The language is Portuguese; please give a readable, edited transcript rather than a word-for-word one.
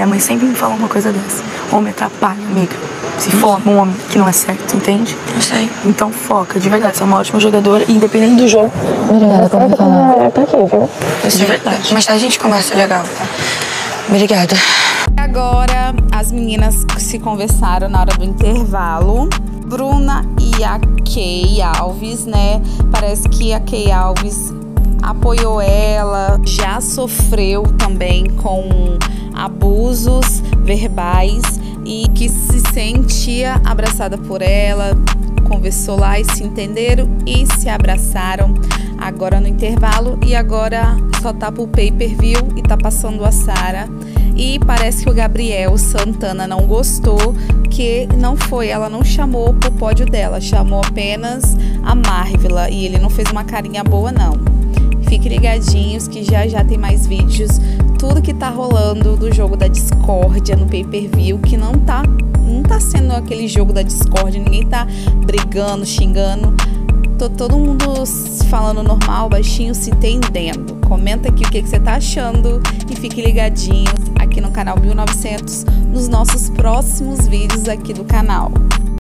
Minha mãe sempre me fala uma coisa dessa. Homem atrapalha, amiga. Se for um homem que não é certo, entende? Eu sei. Então foca, de verdade, você é uma ótima jogadora, independente do jogo. Obrigada por me falar. Tá aqui, viu? Isso é verdade. Mas a gente conversa legal. Obrigada. Agora, as meninas se conversaram na hora do intervalo. Bruna e a Kay Alves, né? Parece que a Kay Alves apoiou ela, já sofreu também com abusos verbais e que se sentia abraçada por ela, conversou lá e se entenderam e se abraçaram agora no intervalo, e agora só tá pro pay-per-view e tá passando a Sara. E parece que o Gabriel Santana não gostou, que não foi, ela não chamou pro pódio dela, chamou apenas a Marvila, e ele não fez uma carinha boa não. Fiquem ligadinhos que já já tem mais vídeos, tudo que tá rolando do jogo da discórdia no pay-per-view, que não tá sendo aquele jogo da discórdia, ninguém tá brigando, xingando, todo mundo falando normal, baixinho, se entendendo. Comenta aqui o que você tá achando e fiquem ligadinhos aqui no canal 1900 nos nossos próximos vídeos aqui do canal.